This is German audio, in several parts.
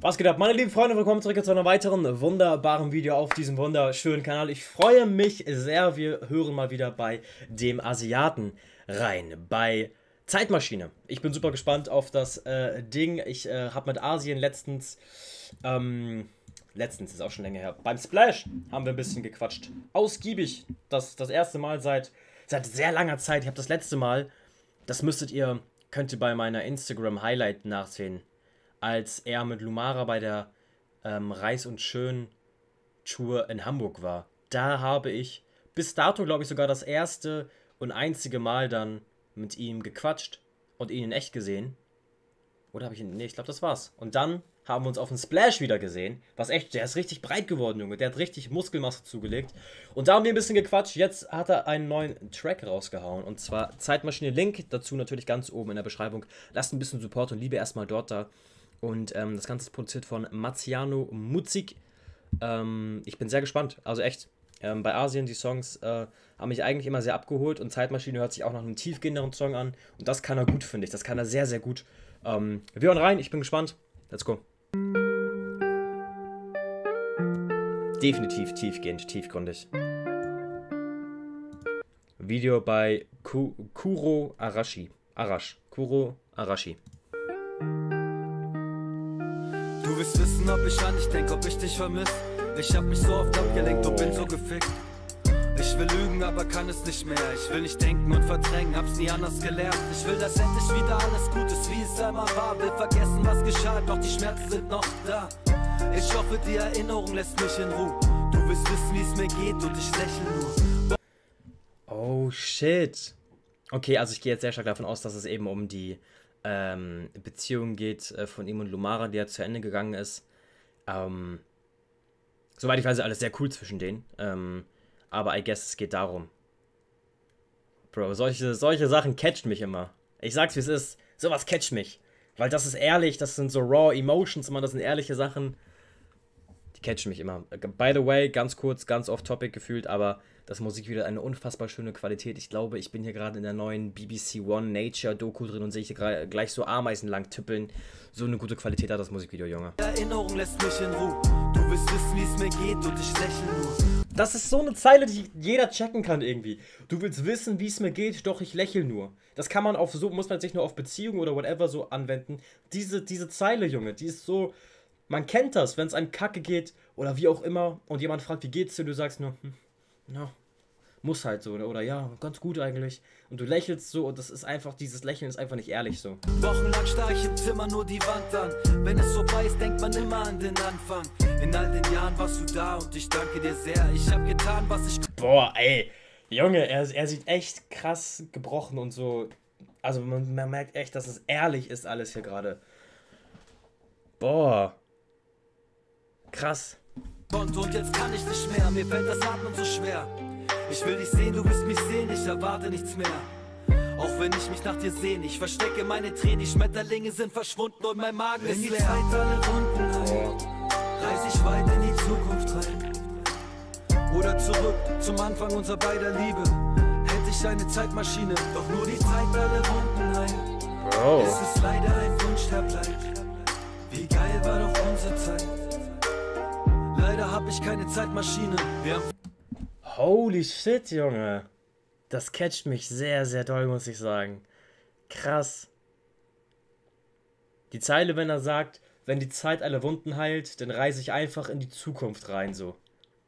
Was geht ab, meine lieben Freunde, willkommen zurück zu einem weiteren wunderbaren Video auf diesem wunderschönen Kanal. Ich freue mich sehr, wir hören mal wieder bei dem Asiaten rein, bei Zeitmaschine. Ich bin super gespannt auf das Ding. Ich habe mit Asien letztens ist auch schon länger her, beim Splash haben wir ein bisschen gequatscht. Ausgiebig, das erste Mal seit sehr langer Zeit. Ich habe das letzte Mal, das könnt ihr bei meiner Instagram-Highlight nachsehen, als er mit Lumara bei der Reis und Schön Tour in Hamburg war. Da habe ich bis dato, glaube ich, sogar das erste und einzige Mal dann mit ihm gequatscht und ihn in echt gesehen. Oder habe ich ihn? Nee, ich glaube, das war's. Und dann haben wir uns auf den Splash wieder gesehen. Was echt, der ist richtig breit geworden, Junge. Der hat richtig Muskelmasse zugelegt. Und da haben wir ein bisschen gequatscht. Jetzt hat er einen neuen Track rausgehauen. Und zwar Zeitmaschine. Link dazu natürlich ganz oben in der Beschreibung. Lasst ein bisschen Support und Liebe erstmal dort da. Und das Ganze ist produziert von Marciano Muzik. Ich bin sehr gespannt. Also echt. Bei Asien, die Songs haben mich eigentlich immer sehr abgeholt. Und Zeitmaschine hört sich auch nach einem tiefgehenderen Song an. Und das kann er gut, finde ich. Das kann er sehr, sehr gut. Wir hören rein. Ich bin gespannt. Let's go. Definitiv tiefgehend, tiefgründig. Video bei Kuro Arashi. Kuro Arashi. Du willst wissen, ob ich an dich denke, ob ich dich vermisse. Ich hab mich so oft abgelenkt und bin so gefickt. Ich will lügen, aber kann es nicht mehr. Ich will nicht denken und verdrängen, hab's nie anders gelernt. Ich will, dass endlich wieder alles gut ist, wie es einmal war. Will vergessen, was geschah, doch die Schmerzen sind noch da. Ich hoffe, die Erinnerung lässt mich in Ruhe. Du willst wissen, wie es mir geht und ich lächle nur. Oh shit. Okay, also ich gehe jetzt sehr stark davon aus, dass es eben um die Beziehung geht von ihm und Lumara, die ja zu Ende gegangen ist. Soweit ich weiß, ist alles sehr cool zwischen denen. Aber I guess es geht darum. Bro, solche Sachen catchen mich immer. Ich sag's wie es ist. Sowas catcht mich. Weil das ist ehrlich, das sind so raw emotions, immer, das sind ehrliche Sachen. Die catchen mich immer. By the way, ganz kurz, ganz off-topic gefühlt, aber das Musikvideo hat eine unfassbar schöne Qualität. Ich glaube, ich bin hier gerade in der neuen BBC One Nature Doku drin und sehe hier gleich so Ameisen lang tippeln. So eine gute Qualität hat das Musikvideo, Junge. Erinnerung lässt mich in Ruhe. Du willst wissen, wie es mir geht und ich lächle nur. Das ist so eine Zeile, die jeder checken kann irgendwie. Du willst wissen, wie es mir geht, doch ich lächle nur. Das kann man muss man sich nur auf Beziehungen oder whatever so anwenden. Diese Zeile, Junge, die ist so, man kennt das, wenn es einem kacke geht oder wie auch immer und jemand fragt, wie geht's dir, du sagst nur, ja, muss halt so, oder ja, ganz gut eigentlich. Und du lächelst so und das ist einfach, dieses Lächeln ist einfach nicht ehrlich so. Wochenlang starr ich im Zimmer nur die Wand an. Wenn es vorbei ist, denkt man immer an den Anfang. In all den Jahren warst du da und ich danke dir sehr. Ich hab getan, was ich... Boah, ey, Junge, er sieht echt krass gebrochen und so. Also man merkt echt, dass es ehrlich ist alles hier gerade. Boah. Krass. Und jetzt kann ich nicht mehr, mir fällt das Atmen so schwer. Ich will dich sehen, du willst mich sehen, ich erwarte nichts mehr. Auch wenn ich mich nach dir sehne, ich verstecke meine Tränen, die Schmetterlinge sind verschwunden und mein Magen ist leer. Wenn die Zeit alle Wunden heilt, reis ich weit in die Zukunft rein. Oder zurück zum Anfang unserer beider Liebe. Hätte ich eine Zeitmaschine, doch nur die Zeit alle Wunden heilt. Bro. Es ist leider ein Wunsch, der bleibt. Wie geil war doch unsere Zeit. Leider hab ich keine Zeitmaschine. Wir haben Holy shit, Junge. Das catcht mich sehr, sehr doll, muss ich sagen. Krass. Die Zeile, wenn er sagt, wenn die Zeit alle Wunden heilt, dann reise ich einfach in die Zukunft rein, so.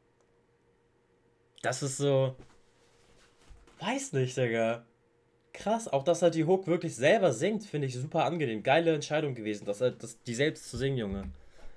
Das ist so... Weiß nicht, Digga. Krass, auch dass er die Hook wirklich selber singt, finde ich super angenehm. Geile Entscheidung gewesen, die selbst zu singen, Junge.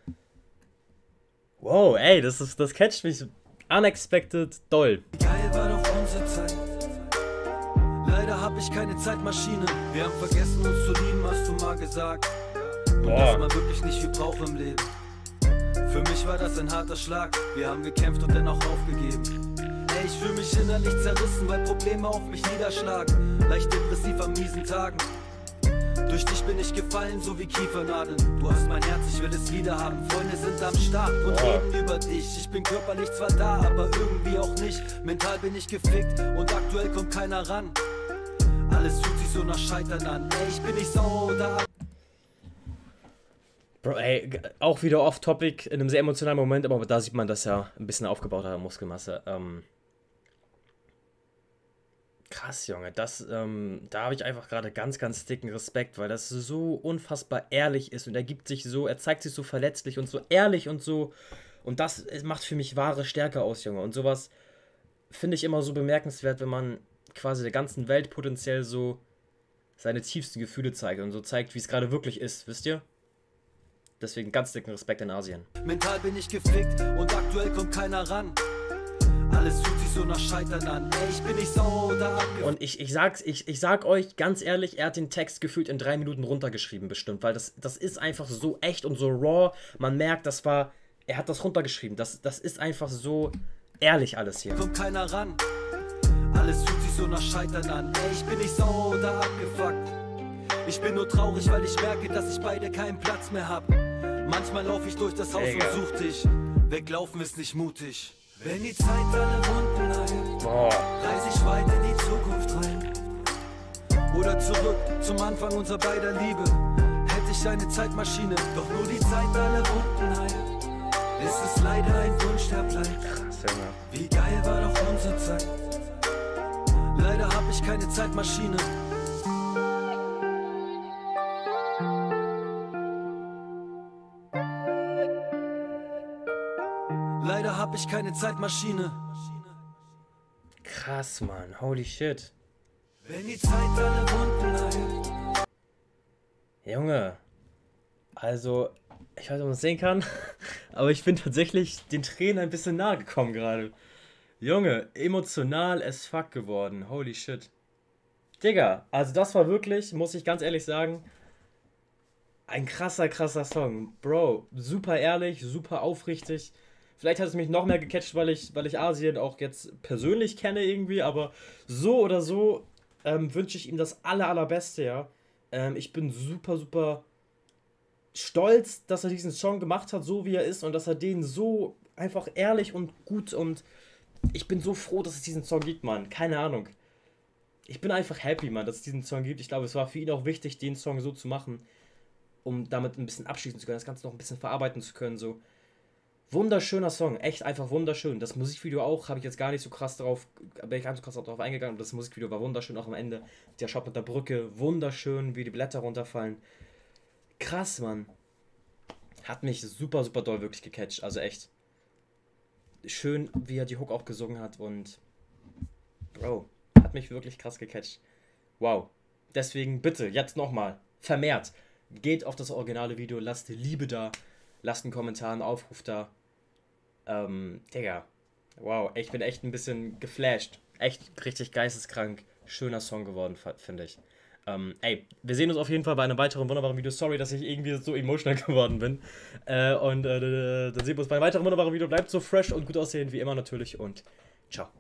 Wow, ey, das catcht mich unexpected doll. Geil war doch unsere Zeit. Leider hab ich keine Zeitmaschine. Wir haben vergessen uns zu lieben, hast du mal gesagt. Und dass man wirklich nicht viel braucht im Leben. Für mich war das ein harter Schlag. Wir haben gekämpft und dennoch aufgegeben. Ey, ich fühl mich innerlich zerrissen, weil Probleme auf mich niederschlagen. Leicht depressiv an miesen Tagen. Durch dich bin ich gefallen, so wie Kiefernadeln. Du hast mein Herz, ich will es wieder haben. Freunde sind am Start und reden über dich. Ich bin körperlich zwar da, aber irgendwie auch nicht. Mental bin ich gefickt und aktuell kommt keiner ran. Alles fühlt sich so nach Scheitern an. Ey, ich bin nicht sauer oder... Bro, ey, auch wieder off-topic in einem sehr emotionalen Moment, aber da sieht man, dass er ein bisschen aufgebauter Muskelmasse. Krass, Junge, da habe ich einfach gerade ganz, ganz dicken Respekt, weil das so unfassbar ehrlich ist und er zeigt sich so verletzlich und so ehrlich und so, und das macht für mich wahre Stärke aus, Junge, und sowas finde ich immer so bemerkenswert, wenn man quasi der ganzen Welt potenziell so seine tiefsten Gefühle zeigt und so zeigt, wie es gerade wirklich ist, wisst ihr? Deswegen ganz dicken Respekt in Asien. Mental bin ich gefickt und aktuell kommt keiner ran. Alles fühlt sich so nach Scheitern an. Ey, ich bin nicht sauer oder abgefuckt. Und ich sag euch ganz ehrlich, er hat den Text gefühlt in 3 Minuten runtergeschrieben bestimmt, weil das ist einfach so echt und so raw. Man merkt, er hat das runtergeschrieben. Das ist einfach so ehrlich alles hier. Kommt keiner ran. Alles fühlt sich so nach Scheitern an. Ey, ich bin nicht sauer oder abgefuckt. Ich bin nur traurig, weil ich merke, dass ich bei dir keinen Platz mehr hab. Manchmal laufe ich durch das Haus und such dich. Weglaufen ist nicht mutig. Wenn die Zeit alle Wunden heilt, reise ich weiter in die Zukunft rein. Oder zurück zum Anfang unserer beider Liebe. Hätte ich eine Zeitmaschine, doch nur die Zeit alle Wunden heilt. Ist es leider ein Wunsch, der bleibt. Wie geil war doch unsere Zeit. Leider hab ich keine Zeitmaschine. Leider hab ich keine Zeitmaschine. Krass, Mann. Holy shit. Wenn die Zeit alle Wunden heilt. Junge. Also, ich weiß nicht, ob man es sehen kann, aber ich bin tatsächlich den Tränen ein bisschen nahe gekommen gerade. Junge, emotional as fuck geworden. Holy shit. Digga, also das war wirklich, muss ich ganz ehrlich sagen, ein krasser Song. Bro, super ehrlich, super aufrichtig. Vielleicht hat es mich noch mehr gecatcht, weil ich Asien auch jetzt persönlich kenne irgendwie, aber so oder so wünsche ich ihm das allerbeste, ja. Ich bin super stolz, dass er diesen Song gemacht hat, so wie er ist, und dass er den so einfach ehrlich und gut, und ich bin so froh, dass es diesen Song gibt, Mann. Keine Ahnung. Ich bin einfach happy, Mann, dass es diesen Song gibt. Ich glaube, es war für ihn auch wichtig, den Song so zu machen, um damit ein bisschen abschließen zu können, das Ganze noch ein bisschen verarbeiten zu können, so. Wunderschöner Song, echt einfach wunderschön. Das Musikvideo auch, habe ich jetzt gar nicht so krass darauf, bin ich gar nicht so krass darauf eingegangen. Das Musikvideo war wunderschön, auch am Ende. Der Shot mit der Brücke, wunderschön, wie die Blätter runterfallen. Krass, Mann. Hat mich super doll wirklich gecatcht, also echt. Schön, wie er die Hook auch gesungen hat, und Bro, hat mich wirklich krass gecatcht. Wow. Deswegen bitte, jetzt nochmal, vermehrt, geht auf das originale Video, lasst Liebe da, lasst einen Kommentar, einen Aufruf da. Digga, wow, ich bin echt ein bisschen geflasht. Echt richtig geisteskrank. Schöner Song geworden, finde ich. Ey, wir sehen uns auf jeden Fall bei einem weiteren wunderbaren Video. Sorry, dass ich irgendwie so emotional geworden bin. Dann sehen wir uns bei einem weiteren wunderbaren Video. Bleibt so fresh und gut aussehen wie immer natürlich, und ciao.